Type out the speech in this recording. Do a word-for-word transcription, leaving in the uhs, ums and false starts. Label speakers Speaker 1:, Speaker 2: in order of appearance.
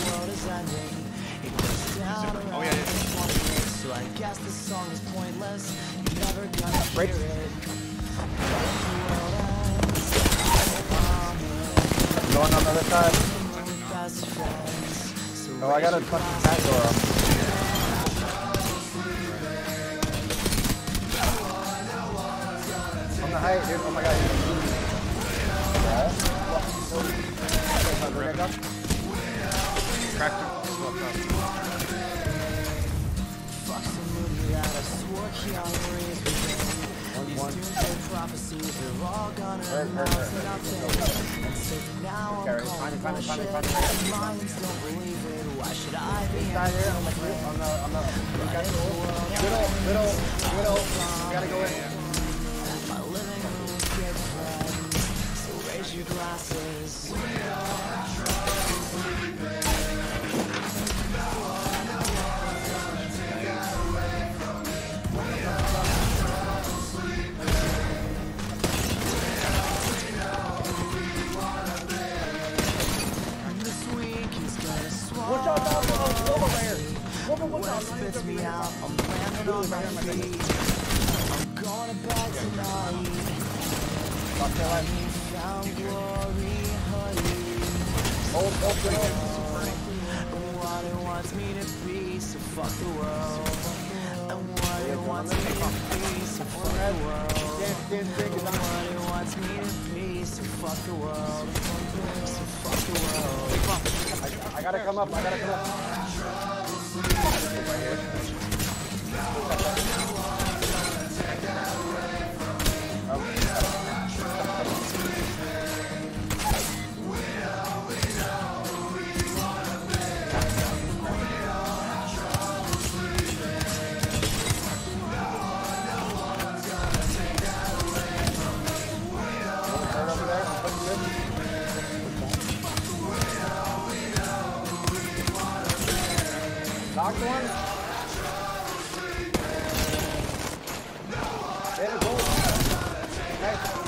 Speaker 1: world is ending. It goes down around
Speaker 2: oh, yeah, yeah.
Speaker 1: So I guess this song is pointless. You're never gonna hear it.
Speaker 3: Going on the other side. Oh, I got a fucking cat door up. On the height, dude. Oh my god. Yeah.
Speaker 2: Cracked him. He's walked up.
Speaker 1: Fuck some movie that I swore Keanu Reeves was in. These doomsday prophecies, they're all gonna announce that I'm dead. And so now I'm calling bullshit. Minds don't believe it. Why should I be
Speaker 3: inside here on the on the on the middle middle middle? You gotta go in.
Speaker 1: My living room gets flooded. So raise your glasses.
Speaker 3: Watch out, dog! Over there! Over, watch out!
Speaker 1: Spits me out. I'm landing on my feet. I'm going to bed tonight.
Speaker 3: Fuck that life.
Speaker 1: Found glory, honey.
Speaker 3: Hold, hold, hold.
Speaker 1: What it wants me to be, so fuck the world. And what it wants me to be, so fuck the world. And what it wants me to be, so fuck the world. So fuck the world.
Speaker 3: I, I gotta come up, I gotta come up. Knocked one. There it goes. Nice.